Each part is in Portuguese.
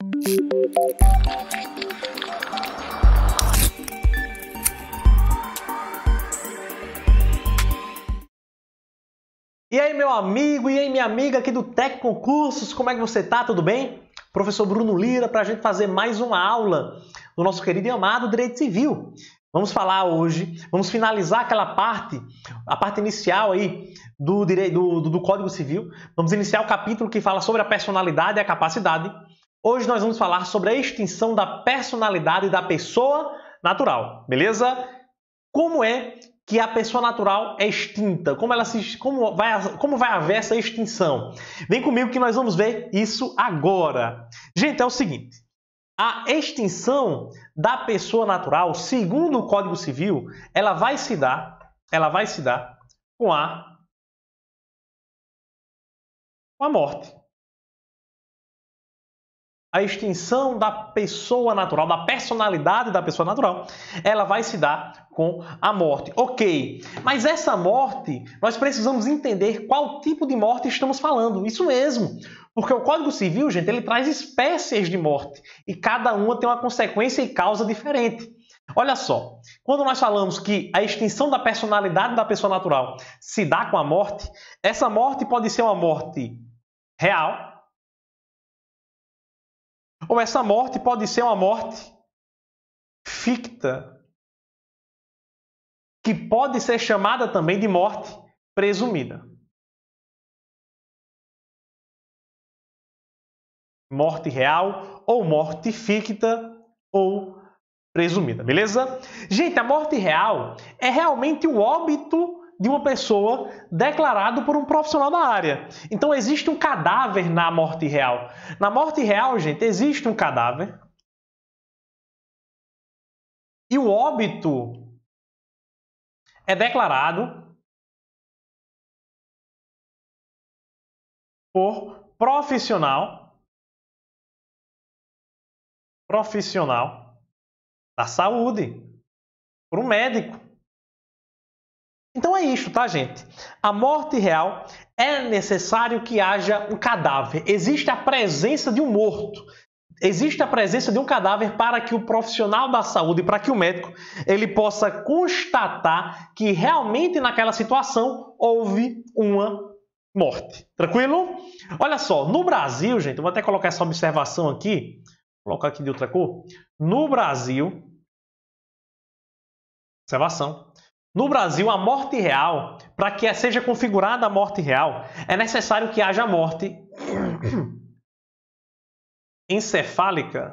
E aí, meu amigo, e aí, minha amiga aqui do Tec Concursos, como é que você tá? Tudo bem? Professor Bruno Lira, para a gente fazer mais uma aula do nosso querido e amado Direito Civil. Vamos falar hoje, vamos finalizar aquela parte, a parte inicial aí do Código Civil. Vamos iniciar o capítulo que fala sobre a personalidade e a capacidade. Hoje nós vamos falar sobre a extinção da personalidade da pessoa natural, beleza? Como é que a pessoa natural é extinta? Como vai haver essa extinção? Vem comigo que nós vamos ver isso agora. Gente, é o seguinte. A extinção da pessoa natural, segundo o Código Civil, ela vai se dar com a morte. A extinção da pessoa natural, da personalidade da pessoa natural, ela vai se dar com a morte. Ok, mas essa morte, nós precisamos entender qual tipo de morte estamos falando. Isso mesmo, porque o Código Civil, gente, ele traz espécies de morte e cada uma tem uma consequência e causa diferente. Olha só, quando nós falamos que a extinção da personalidade da pessoa natural se dá com a morte, essa morte pode ser uma morte real, ou essa morte pode ser uma morte ficta, que pode ser chamada também de morte presumida. Morte real ou morte ficta ou presumida, beleza? Gente, a morte real é realmente o óbito de uma pessoa declarado por um profissional da área. Então, existe um cadáver na morte real. Na morte real, gente, existe um cadáver. E o óbito é declarado por profissional da saúde, por um médico. Então é isso, tá, gente? A morte real é necessário que haja um cadáver. Existe a presença de um morto. Existe a presença de um cadáver para que o profissional da saúde, para que o médico, ele possa constatar que realmente naquela situação houve uma morte. Tranquilo? Olha só, no Brasil, gente, eu vou até colocar essa observação aqui, vou colocar aqui de outra cor. No Brasil, observação. No Brasil, a morte real, para que seja configurada a morte real, é necessário que haja morte encefálica.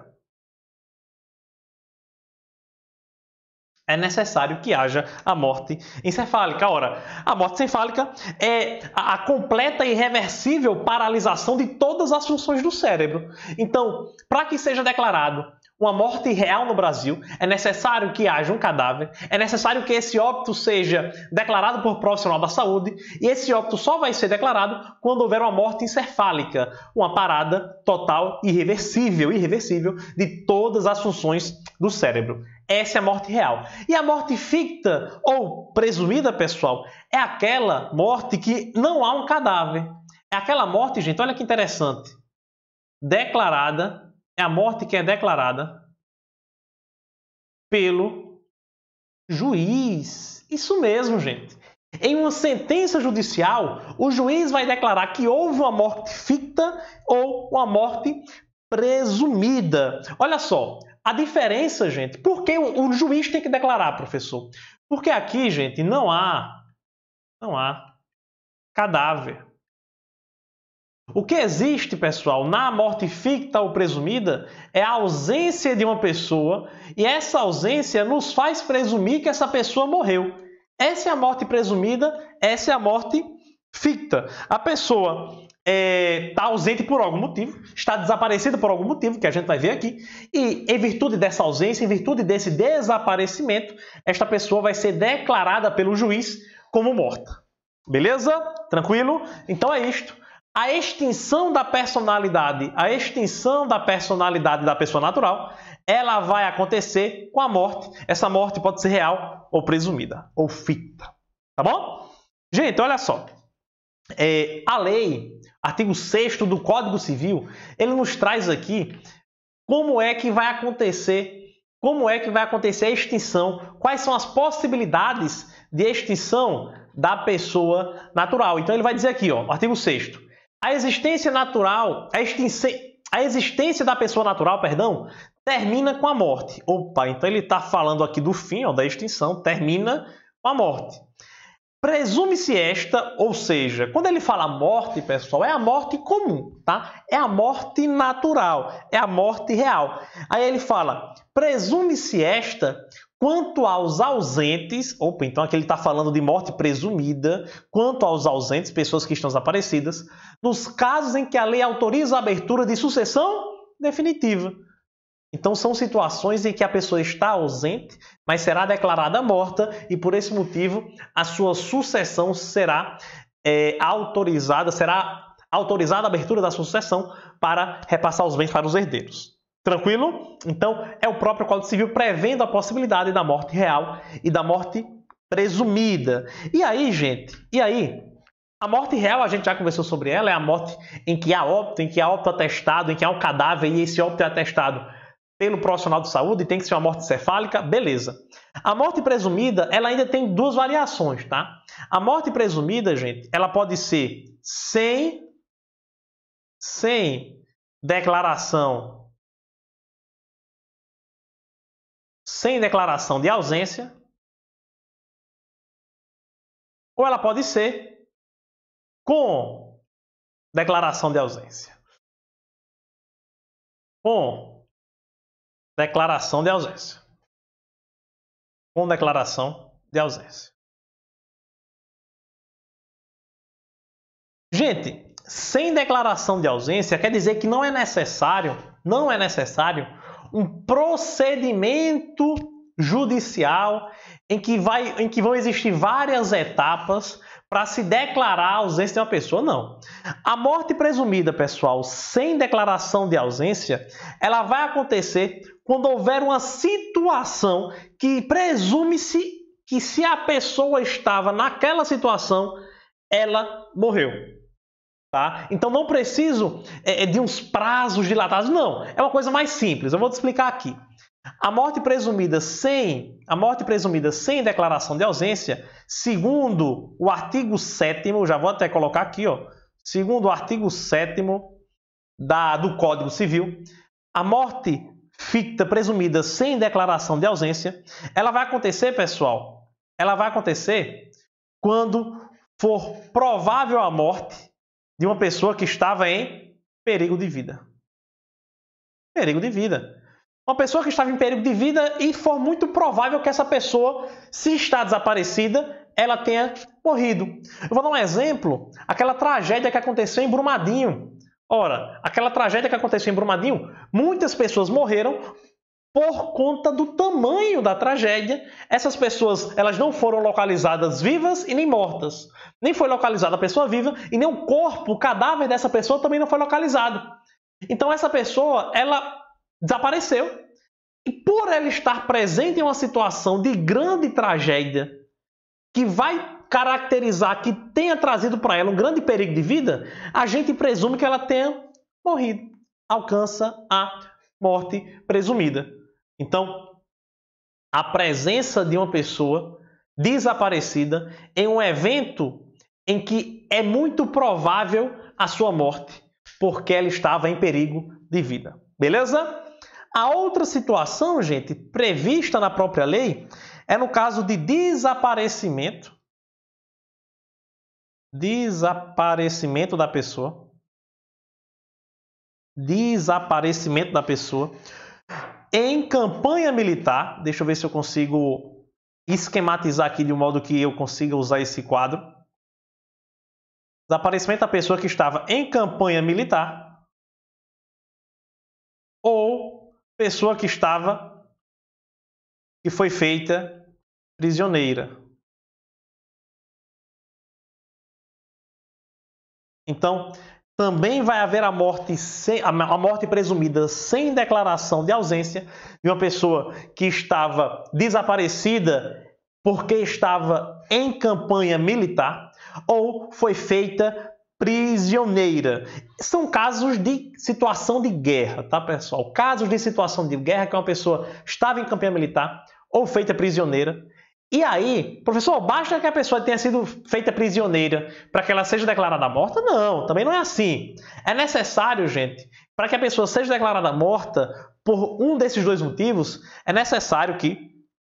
É necessário que haja a morte encefálica. Ora, a morte encefálica é a completa e irreversível paralisação de todas as funções do cérebro. Então, para que seja declarado uma morte real no Brasil, é necessário que haja um cadáver, é necessário que esse óbito seja declarado por profissional da saúde, e esse óbito só vai ser declarado quando houver uma morte encefálica, uma parada total irreversível de todas as funções do cérebro. Essa é a morte real. E a morte ficta ou presumida, pessoal, é aquela morte que não há um cadáver. É aquela morte, gente, olha que interessante, declarada. É a morte que é declarada pelo juiz. Isso mesmo, gente. Em uma sentença judicial, o juiz vai declarar que houve uma morte ficta ou uma morte presumida. Olha só, a diferença, gente. Por que o juiz tem que declarar, professor? Porque aqui, gente, não há cadáver. O que existe, pessoal, na morte ficta ou presumida é a ausência de uma pessoa e essa ausência nos faz presumir que essa pessoa morreu. Essa é a morte presumida, essa é a morte ficta. A pessoa está ausente por algum motivo, está desaparecida por algum motivo, que a gente vai ver aqui, e em virtude dessa ausência, em virtude desse desaparecimento, esta pessoa vai ser declarada pelo juiz como morta. Beleza? Tranquilo? Então é isto. A extinção da personalidade da pessoa natural, ela vai acontecer com a morte. Essa morte pode ser real ou presumida, ou ficta. Tá bom? Gente, olha só. A lei, artigo 6º do Código Civil, ele nos traz aqui como é que vai acontecer, a extinção, quais são as possibilidades de extinção da pessoa natural. Então ele vai dizer aqui, ó, artigo 6º, a existência da pessoa natural, termina com a morte. Opa, então ele está falando aqui do fim, ó, da extinção, termina com a morte. Presume-se esta, ou seja, quando ele fala morte, pessoal, é a morte comum, tá? É a morte natural, é a morte real. Aí ele fala, presume-se esta quanto aos ausentes, opa, então aqui ele está falando de morte presumida, quanto aos ausentes, pessoas que estão desaparecidas, nos casos em que a lei autoriza a abertura de sucessão definitiva. Então são situações em que a pessoa está ausente, mas será declarada morta e por esse motivo a sua sucessão será autorizada a abertura da sucessão para repassar os bens para os herdeiros. Tranquilo? Então é o próprio Código Civil prevendo a possibilidade da morte real e da morte presumida. E aí, gente, a morte real, a gente já conversou sobre ela, é a morte em que há óbito atestado, em que há um cadáver e esse óbito é atestado pelo profissional de saúde, tem que ser uma morte cefálica, beleza. A morte presumida, ela ainda tem duas variações, tá? A morte presumida, gente, ela pode ser sem declaração de ausência, ou ela pode ser com declaração de ausência. Com declaração de ausência. Com declaração de ausência. Gente, sem declaração de ausência quer dizer que não é necessário um procedimento judicial em que vão existir várias etapas para se declarar a ausência de uma pessoa, não. A morte presumida, pessoal, sem declaração de ausência, ela vai acontecer quando houver uma situação que presume-se que se a pessoa estava naquela situação, ela morreu. Tá? Então não preciso de uns prazos dilatados, não. É uma coisa mais simples, eu vou te explicar aqui. A morte presumida sem declaração de ausência, segundo o artigo 7º, já vou até colocar aqui, ó, segundo o artigo 7º do Código Civil, a morte ficta presumida sem declaração de ausência, ela vai acontecer, pessoal, quando for provável a morte de uma pessoa que estava em perigo de vida. Perigo de vida. Uma pessoa que estava em perigo de vida e for muito provável que essa pessoa, se está desaparecida, ela tenha morrido. Eu vou dar um exemplo, aquela tragédia que aconteceu em Brumadinho. Ora, aquela tragédia que aconteceu em Brumadinho, muitas pessoas morreram por conta do tamanho da tragédia. Essas pessoas, elas não foram localizadas vivas e nem mortas. Nem foi localizada a pessoa viva e nem o corpo, o cadáver dessa pessoa também não foi localizado. Então essa pessoa, ela desapareceu. E por ela estar presente em uma situação de grande tragédia, que vai caracterizar que tenha trazido para ela um grande perigo de vida, a gente presume que ela tenha morrido. Alcança a morte presumida. Então, a presença de uma pessoa desaparecida em um evento em que é muito provável a sua morte, porque ela estava em perigo de vida. Beleza? A outra situação, gente, prevista na própria lei, é no caso de desaparecimento da pessoa. Desaparecimento da pessoa em campanha militar. Deixa eu ver se eu consigo esquematizar aqui de um modo que eu consiga usar esse quadro. Desaparecimento da pessoa que estava em campanha militar ou pessoa que foi feita prisioneira. Então, também vai haver a morte presumida sem declaração de ausência de uma pessoa que estava desaparecida porque estava em campanha militar ou foi feita prisioneira. São casos de situação de guerra, tá, pessoal? Casos de situação de guerra que uma pessoa estava em campanha militar ou feita prisioneira. E aí, professor, basta que a pessoa tenha sido feita prisioneira para que ela seja declarada morta? Não, também não é assim. É necessário, gente, para que a pessoa seja declarada morta por um desses dois motivos, é necessário que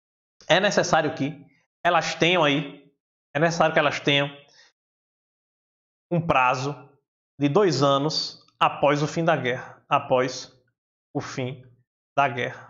elas tenham um prazo de 2 anos após o fim da guerra. Após o fim da guerra.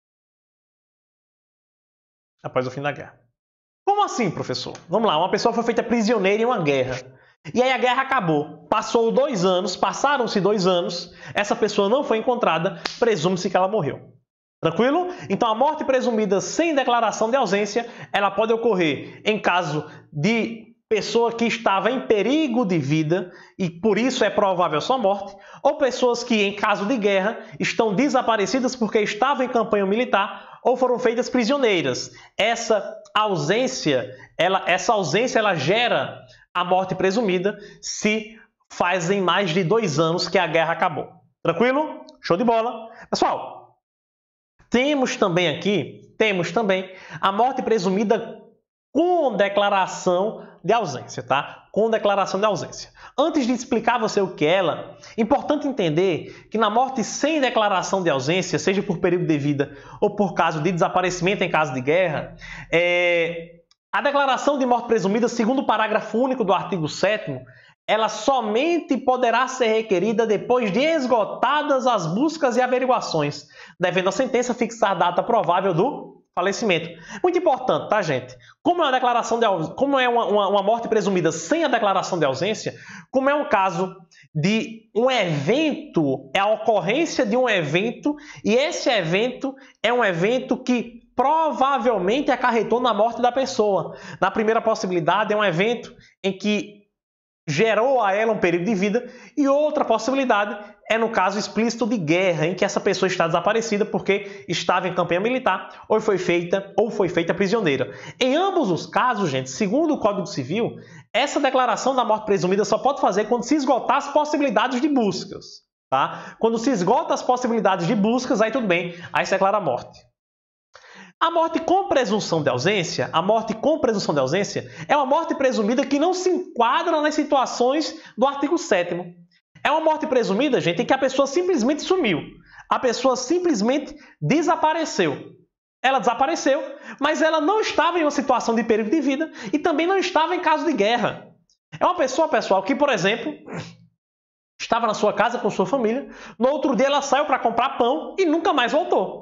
Após o fim da guerra. Como assim, professor? Vamos lá, uma pessoa foi feita prisioneira em uma guerra. E aí a guerra acabou. Passaram-se 2 anos, essa pessoa não foi encontrada, presume-se que ela morreu. Tranquilo? Então a morte presumida sem declaração de ausência, ela pode ocorrer em caso de pessoa que estava em perigo de vida e por isso é provável sua morte, ou pessoas que em caso de guerra estão desaparecidas porque estavam em campanha militar ou foram feitas prisioneiras. Essa ausência ela gera a morte presumida se fazem mais de 2 anos que a guerra acabou. Tranquilo? Show de bola. Pessoal, temos também a morte presumida com declaração de ausência, tá? Com declaração de ausência. Antes de explicar a você o que é ela, é importante entender que na morte sem declaração de ausência, seja por período de vida ou por caso de desaparecimento em caso de guerra, a declaração de morte presumida, segundo o parágrafo único do artigo 7º, ela somente poderá ser requerida depois de esgotadas as buscas e averiguações, devendo a sentença fixar a data provável do falecimento. Muito importante, tá, gente? Como é uma morte presumida sem a declaração de ausência, como é um caso de um evento, é a ocorrência de um evento, e esse evento é um evento que provavelmente acarretou na morte da pessoa. Na primeira possibilidade, é um evento em que gerou a ela um período de vida, e outra possibilidade é no caso explícito de guerra, em que essa pessoa está desaparecida porque estava em campanha militar ou foi feita prisioneira. Em ambos os casos, gente, segundo o Código Civil, essa declaração da morte presumida só pode fazer quando se esgotar as possibilidades de buscas, tá? Quando se esgota as possibilidades de buscas, aí tudo bem, aí se declara a morte. A morte com presunção de ausência, é uma morte presumida que não se enquadra nas situações do artigo 7º. É uma morte presumida, gente, em que a pessoa simplesmente sumiu. A pessoa simplesmente desapareceu. Ela desapareceu, mas ela não estava em uma situação de perigo de vida e também não estava em caso de guerra. É uma pessoa, pessoal, que, por exemplo, estava na sua casa com sua família, no outro dia ela saiu para comprar pão e nunca mais voltou.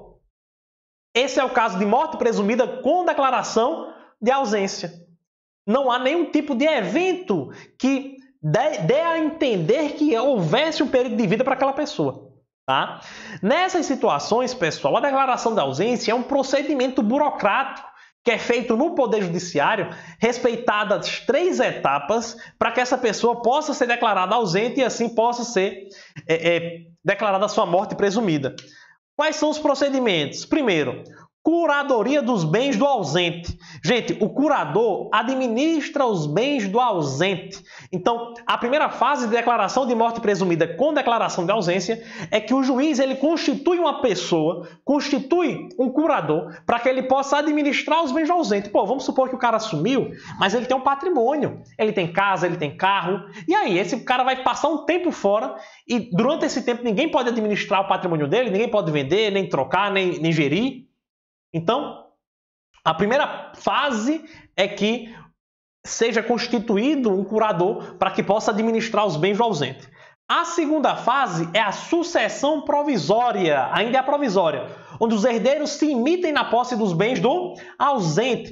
Esse é o caso de morte presumida com declaração de ausência. Não há nenhum tipo de evento que dê a entender que houvesse um período de vida para aquela pessoa. Tá? Nessas situações, pessoal, a declaração de ausência é um procedimento burocrático que é feito no Poder Judiciário, respeitadas 3 etapas, para que essa pessoa possa ser declarada ausente e assim possa ser declarada a sua morte presumida. Quais são os procedimentos? Primeiro, curadoria dos bens do ausente. Gente, o curador administra os bens do ausente. Então, a primeira fase de declaração de morte presumida com declaração de ausência é que o juiz ele constitui uma pessoa, constitui um curador, para que ele possa administrar os bens do ausente. Pô, vamos supor que o cara sumiu, mas ele tem um patrimônio. Ele tem casa, ele tem carro. E aí, esse cara vai passar um tempo fora e durante esse tempo ninguém pode administrar o patrimônio dele, ninguém pode vender, nem trocar, nem gerir. Então, a primeira fase é que seja constituído um curador para que possa administrar os bens do ausente. A segunda fase é a sucessão provisória, ainda é provisória, onde os herdeiros se imitem na posse dos bens do ausente.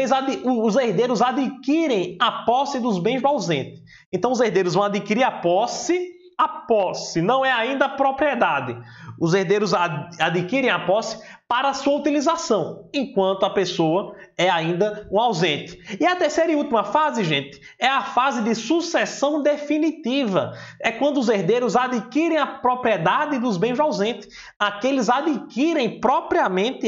Os herdeiros adquirem a posse dos bens do ausente. Então, os herdeiros vão adquirir a posse não é ainda a propriedade. Os herdeiros adquirem a posse para sua utilização, enquanto a pessoa é ainda um ausente. E a terceira e última fase, gente, é a fase de sucessão definitiva. É quando os herdeiros adquirem a propriedade dos bens do ausente. Aqueles adquirem propriamente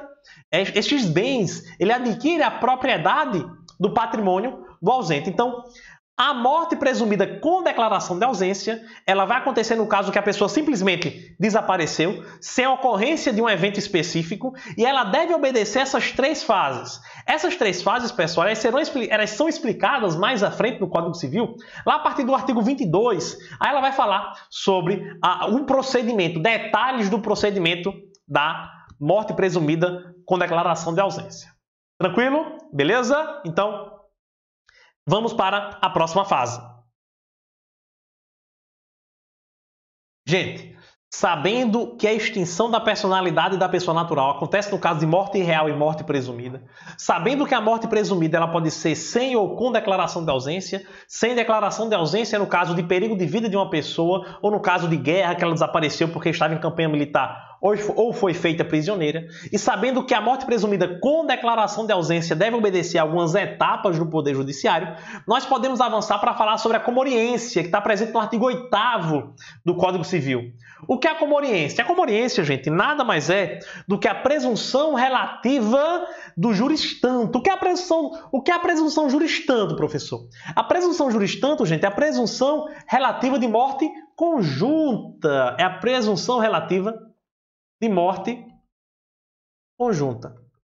estes bens. Ele adquire a propriedade do patrimônio do ausente. Então, A morte presumida com declaração de ausência, ela vai acontecer no caso que a pessoa simplesmente desapareceu, sem ocorrência de um evento específico, e ela deve obedecer essas 3 fases. Essas 3 fases, pessoal, elas são explicadas mais à frente no Código Civil, lá a partir do artigo 22. Aí ela vai falar sobre o procedimento, detalhes do procedimento da morte presumida com declaração de ausência. Tranquilo? Beleza? Então, vamos para a próxima fase. Gente, sabendo que a extinção da personalidade da pessoa natural acontece no caso de morte real e morte presumida, sabendo que a morte presumida ela pode ser sem ou com declaração de ausência, sem declaração de ausência no caso de perigo de vida de uma pessoa ou no caso de guerra que ela desapareceu porque estava em campanha militar ou foi feita prisioneira, e sabendo que a morte presumida com declaração de ausência deve obedecer a algumas etapas do Poder Judiciário, nós podemos avançar para falar sobre a comoriência, que está presente no artigo 8º do Código Civil. O que é a comoriência? A comoriência, gente, nada mais é do que a presunção relativa do juris tanto. O que é a presunção juris tanto, professor? A presunção juris tanto, gente, é a presunção relativa de morte conjunta. É a presunção relativa de morte conjunta.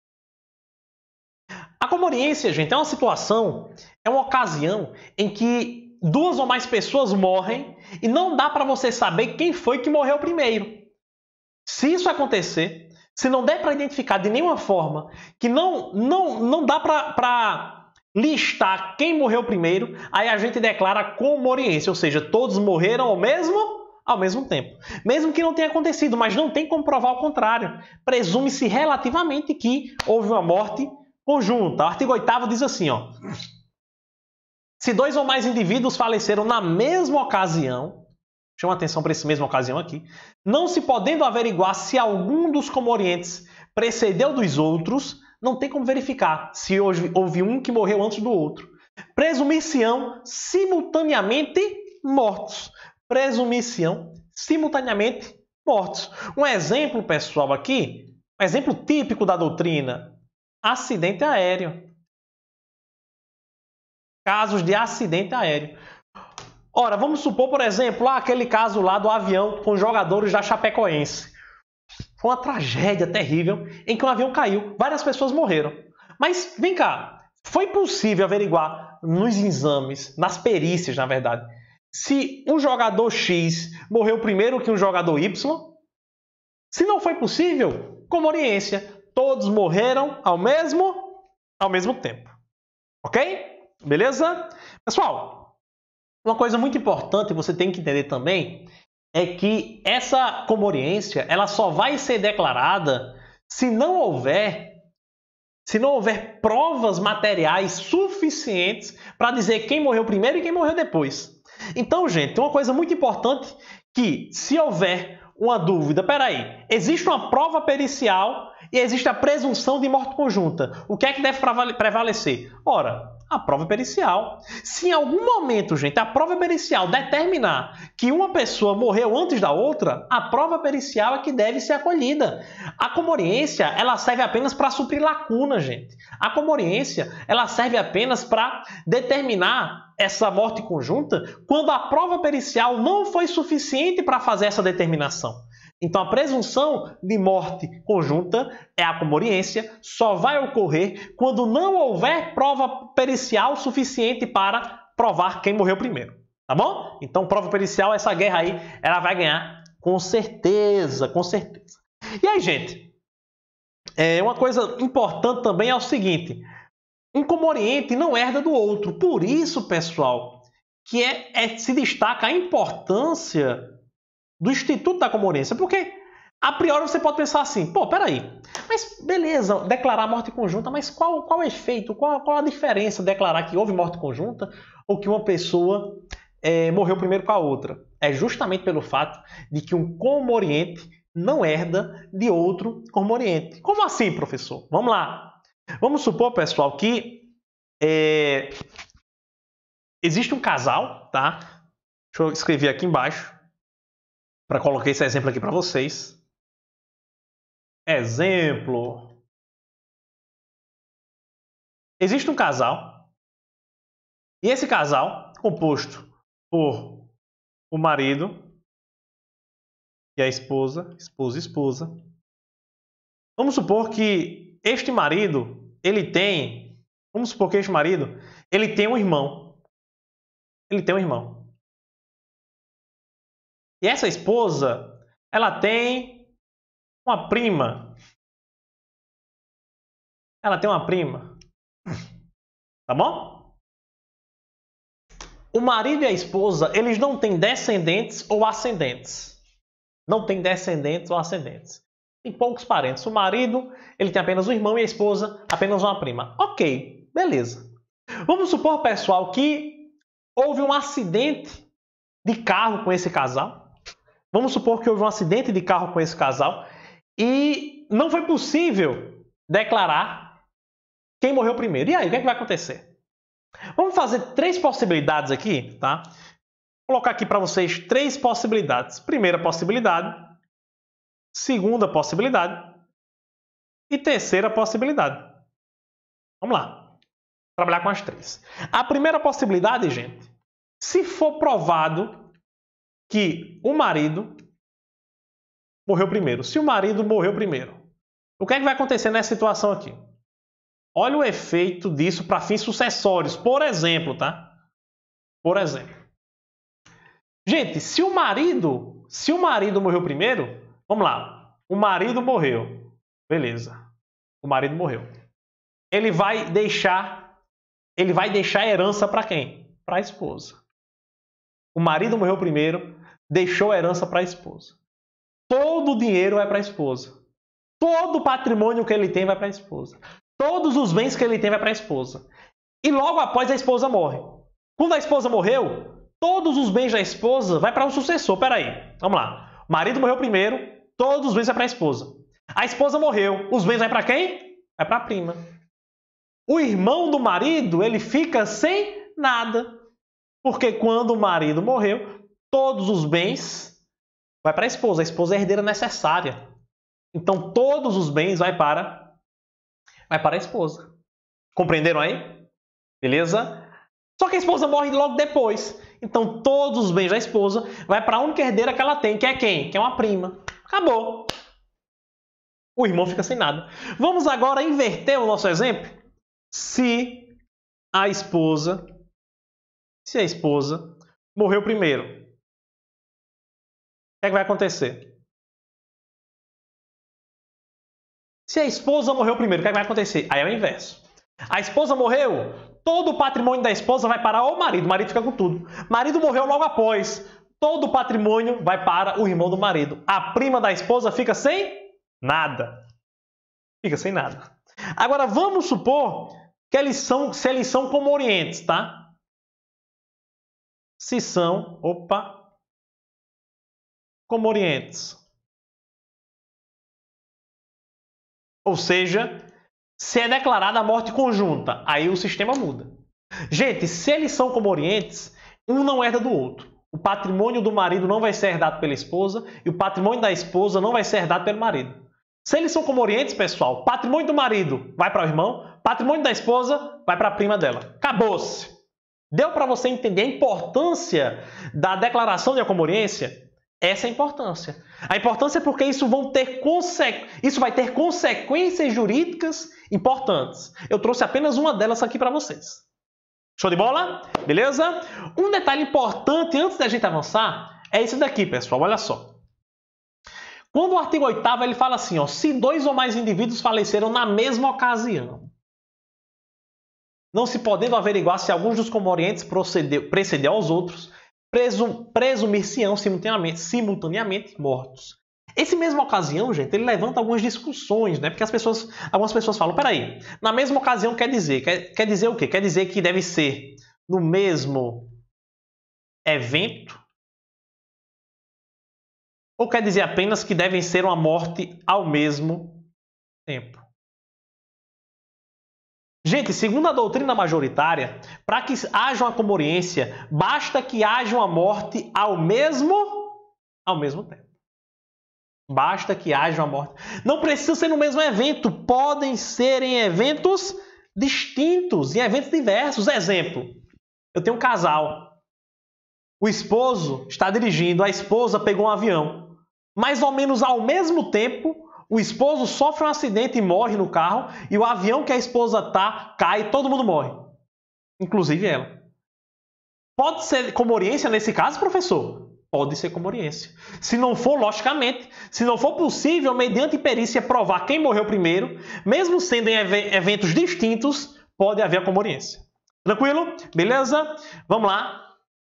A comoriência, gente, é uma situação, é uma ocasião em que 2 ou mais pessoas morrem e não dá para você saber quem foi que morreu primeiro. Se isso acontecer, se não der para identificar de nenhuma forma, que não dá para listar quem morreu primeiro, aí a gente declara comoriência, ou seja, todos morreram ao mesmo tempo. Mesmo que não tenha acontecido, mas não tem como provar o contrário. Presume-se relativamente que houve uma morte conjunta. O artigo 8º diz assim, ó: se 2 ou mais indivíduos faleceram na mesma ocasião, chama atenção para essa mesma ocasião aqui, não se podendo averiguar se algum dos comorientes precedeu dos outros, não tem como verificar se houve um que morreu antes do outro. Presumir-se-ão simultaneamente mortos. Presumir-se-ão simultaneamente mortos. Um exemplo, pessoal, aqui, um exemplo típico da doutrina: acidente aéreo. Casos de acidente aéreo. Ora, vamos supor, por exemplo, aquele caso lá do avião com jogadores da Chapecoense. Foi uma tragédia terrível em que um avião caiu, várias pessoas morreram. Mas, vem cá, foi possível averiguar nos exames, nas perícias, na verdade, se um jogador X morreu primeiro que um jogador Y? Se não foi possível, comoriência. Todos morreram ao mesmo tempo. Ok? Beleza? Pessoal, uma coisa muito importante você tem que entender também é que essa comoriência ela só vai ser declarada se não houver provas materiais suficientes para dizer quem morreu primeiro e quem morreu depois. Então, gente, uma coisa muito importante que se houver uma dúvida, peraí, existe uma prova pericial e existe a presunção de morte conjunta. O que é que deve prevalecer? Ora, a prova pericial. Se em algum momento, gente, a prova pericial determinar que uma pessoa morreu antes da outra, a prova pericial é que deve ser acolhida. A comoriência, ela serve apenas para suprir lacuna, gente. A comoriência, ela serve apenas para determinar essa morte conjunta quando a prova pericial não foi suficiente para fazer essa determinação. Então, a presunção de morte conjunta é a comoriência, só vai ocorrer quando não houver prova pericial suficiente para provar quem morreu primeiro. Tá bom? Então, prova pericial, essa guerra aí, ela vai ganhar com certeza, com certeza. E aí, gente, uma coisa importante também é o seguinte: um comoriente não herda do outro. Por isso, pessoal, que se destaca a importância do Instituto da Comoriência, porque a priori você pode pensar assim, pô, peraí, mas beleza, declarar morte conjunta, mas qual o efeito, qual a diferença de declarar que houve morte conjunta ou que uma pessoa morreu primeiro com a outra? É justamente pelo fato de que um comoriente não herda de outro comoriente. Como assim, professor? Vamos lá. Vamos supor, pessoal, que existe um casal, tá? Deixa eu escrever aqui embaixo, para colocar esse exemplo aqui para vocês. Exemplo. Existe um casal. E esse casal composto por o marido e a esposa, esposa e esposa. Vamos supor que este marido, vamos supor que este marido, ele tem um irmão. Ele tem um irmão. E essa esposa, ela tem uma prima. Ela tem uma prima. Tá bom? O marido e a esposa, eles não têm descendentes ou ascendentes. Não tem descendentes ou ascendentes. Tem poucos parentes. O marido, ele tem apenas um irmão e a esposa, apenas uma prima. Ok, beleza. Vamos supor, pessoal, que houve um acidente de carro com esse casal. Vamos supor que houve um acidente de carro com esse casal e não foi possível declarar quem morreu primeiro. E aí, o que é que vai acontecer? Vamos fazer 3 possibilidades aqui, tá? Vou colocar aqui para vocês 3 possibilidades. Primeira possibilidade, segunda possibilidade e terceira possibilidade. Vamos lá. Trabalhar com as 3. A primeira possibilidade, gente, se for provado que o marido morreu primeiro. Se o marido morreu primeiro, o que é que vai acontecer nessa situação aqui? Olha o efeito disso para fins sucessórios. Por exemplo, tá? Por exemplo. Gente, se o marido morreu primeiro, vamos lá. O marido morreu. Beleza. O marido morreu. Ele vai deixar a herança para quem? Para a esposa. O marido morreu primeiro, deixou a herança para a esposa. Todo o dinheiro vai para a esposa. Todo o patrimônio que ele tem vai para a esposa. Todos os bens que ele tem vai para a esposa. E logo após a esposa morre. Quando a esposa morreu, todos os bens da esposa vai para o sucessor. Peraí, vamos lá. O marido morreu primeiro, todos os bens vai para a esposa. A esposa morreu, os bens vai para quem? Vai para a prima. O irmão do marido, ele fica sem nada. Porque quando o marido morreu, todos os bens vai para a esposa. A esposa é a herdeira necessária. Então, todos os bens vai para a esposa. Compreenderam aí? Beleza? Só que a esposa morre logo depois. Então, todos os bens da esposa vai para a única herdeira que ela tem, que é quem? Que é uma prima. Acabou. O irmão fica sem nada. Vamos agora inverter o nosso exemplo. Se a esposa morreu primeiro, o que é que vai acontecer? Se a esposa morreu primeiro, o que é que vai acontecer? Aí é o inverso. A esposa morreu, todo o patrimônio da esposa vai para o marido fica com tudo. O marido morreu logo após, todo o patrimônio vai para o irmão do marido. A prima da esposa fica sem nada. Fica sem nada. Agora vamos supor que eles são como orientes, tá? Se são, como orientes. Ou seja, se é declarada a morte conjunta, aí o sistema muda. Gente, se eles são como orientes, um não herda do outro. O patrimônio do marido não vai ser herdado pela esposa e o patrimônio da esposa não vai ser herdado pelo marido. Se eles são como orientes, pessoal, o patrimônio do marido vai para o irmão, o patrimônio da esposa vai para a prima dela. Acabou-se. Deu para você entender a importância da declaração de acomoriência? Essa é a importância. A importância é porque isso vai ter consequências jurídicas importantes. Eu trouxe apenas uma delas aqui para vocês. Show de bola? Beleza? Um detalhe importante antes da gente avançar é esse daqui, pessoal. Olha só. Quando o artigo 8º ele fala assim, ó, se 2 ou mais indivíduos faleceram na mesma ocasião, não se podendo averiguar se alguns dos comorientes precedeu aos outros, presumir-se-ão simultaneamente mortos. Esse mesma ocasião, gente, ele levanta algumas discussões, né? Porque algumas pessoas falam, peraí, na mesma ocasião quer dizer o quê? Quer dizer que deve ser no mesmo evento? Ou quer dizer apenas que devem ser uma morte ao mesmo tempo? Gente, segundo a doutrina majoritária, para que haja uma comoriência, basta que haja uma morte ao mesmo tempo. Basta que haja uma morte. Não precisa ser no mesmo evento, podem ser em eventos distintos, em eventos diversos. Exemplo, eu tenho um casal. O esposo está dirigindo, a esposa pegou um avião. Mais ou menos ao mesmo tempo, o esposo sofre um acidente e morre no carro, e o avião que a esposa está cai e todo mundo morre, inclusive ela. Pode ser comoriência nesse caso, professor? Pode ser comoriência. Se não for, logicamente, se não for possível, mediante perícia, provar quem morreu primeiro, mesmo sendo em eventos distintos, pode haver a comoriência. Tranquilo? Beleza? Vamos lá.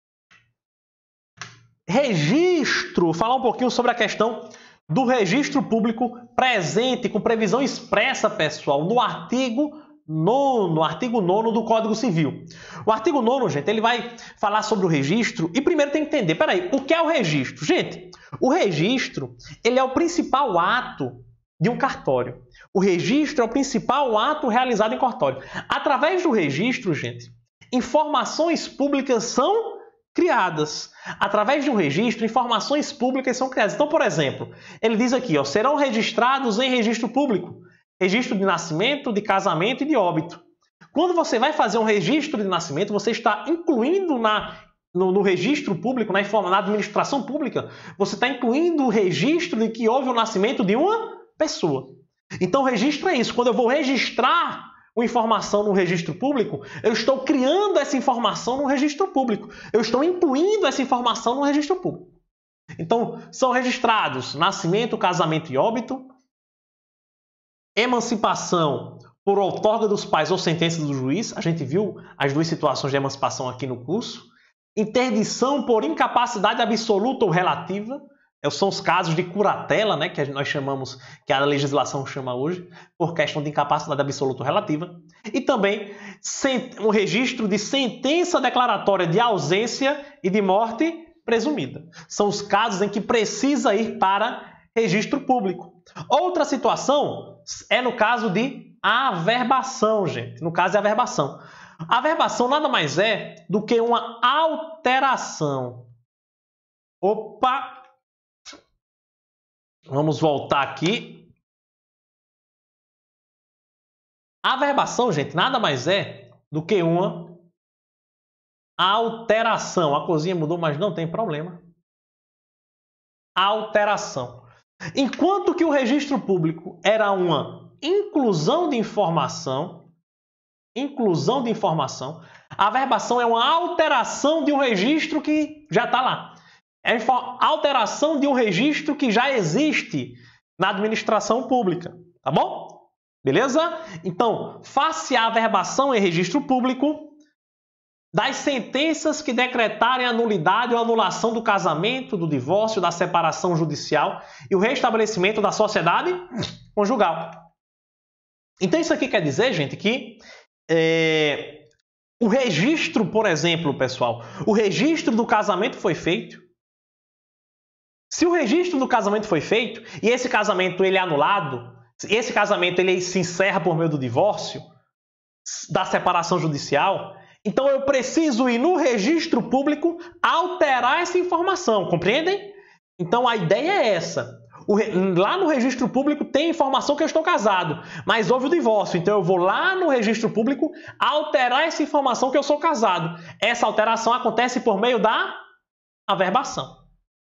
Registro. Falar um pouquinho sobre a questão do registro público presente com previsão expressa, pessoal, no artigo 9º do Código Civil. O artigo 9º, gente, ele vai falar sobre o registro e primeiro tem que entender, peraí, o que é o registro? Gente, o registro, ele é o principal ato de um cartório. O registro é o principal ato realizado em cartório. Através do registro, gente, informações públicas são criadas. Através de um registro, informações públicas são criadas. Então, por exemplo, ele diz aqui, ó, serão registrados em registro público, registro de nascimento, de casamento e de óbito. Quando você vai fazer um registro de nascimento, você está incluindo no registro público, na administração pública, você está incluindo o registro de que houve o nascimento de uma pessoa. Então, o registro é isso. Quando eu vou registrar uma informação no registro público, eu estou criando essa informação no registro público. Eu estou incluindo essa informação no registro público. Então, são registrados nascimento, casamento e óbito, emancipação por outorga dos pais ou sentença do juiz. A gente viu as duas situações de emancipação aqui no curso. Interdição por incapacidade absoluta ou relativa. São os casos de curatela, né, que nós chamamos, que a legislação chama hoje, por questão de incapacidade absoluta ou relativa. E também um registro de sentença declaratória de ausência e de morte presumida. São os casos em que precisa ir para registro público. Outra situação é no caso de averbação, gente. No caso de averbação. A averbação nada mais é do que uma alteração. Opa! Vamos voltar aqui. A averbação, gente, nada mais é do que uma alteração. A cozinha mudou, mas não tem problema. Alteração. Enquanto que o registro público era uma inclusão de informação, a averbação é uma alteração de um registro que já está lá. É a alteração de um registro que já existe na administração pública, tá bom? Beleza? Então, face à averbação em registro público, das sentenças que decretarem a nulidade ou anulação do casamento, do divórcio, da separação judicial e o restabelecimento da sociedade conjugal. Então, isso aqui quer dizer, gente, que o registro, por exemplo, pessoal, o registro do casamento foi feito. Se o registro do casamento foi feito e esse casamento ele é anulado, esse casamento ele se encerra por meio do divórcio, da separação judicial, então eu preciso ir no registro público alterar essa informação, compreendem? Então a ideia é essa. Lá no registro público tem informação que eu estou casado, mas houve o divórcio, então eu vou lá no registro público alterar essa informação que eu sou casado. Essa alteração acontece por meio da averbação.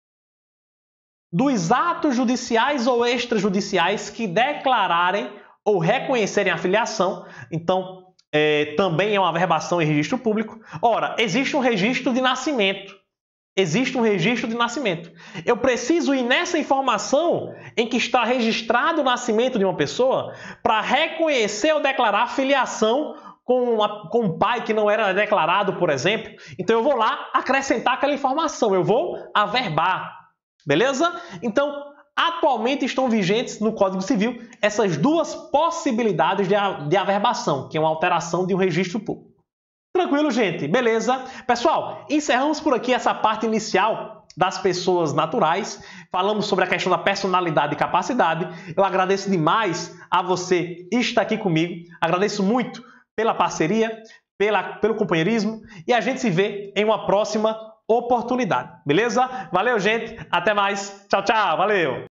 Dos atos judiciais ou extrajudiciais que declararem ou reconhecerem a filiação, então também é uma averbação em registro público. Ora, existe um registro de nascimento. Eu preciso ir nessa informação em que está registrado o nascimento de uma pessoa para reconhecer ou declarar a filiação com um pai que não era declarado, por exemplo. Então eu vou lá acrescentar aquela informação, eu vou averbar. Beleza? Então, atualmente estão vigentes no Código Civil essas duas possibilidades de averbação, que é uma alteração de um registro público. Tranquilo, gente? Beleza? Pessoal, encerramos por aqui essa parte inicial das pessoas naturais. Falamos sobre a questão da personalidade e capacidade. Eu agradeço demais a você estar aqui comigo. Agradeço muito pela parceria, pelo companheirismo e a gente se vê em uma próxima oportunidade. Beleza? Valeu, gente. Até mais. Tchau, tchau. Valeu.